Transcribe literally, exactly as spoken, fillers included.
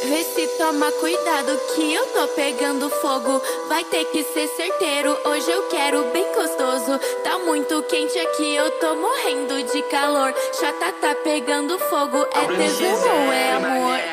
Vê se toma cuidado que eu tô pegando fogo. Vai ter que ser certeiro, hoje eu quero bem gostoso. Tá muito quente aqui, eu tô morrendo de calor. Chata tá pegando fogo, é tesão ou é amor?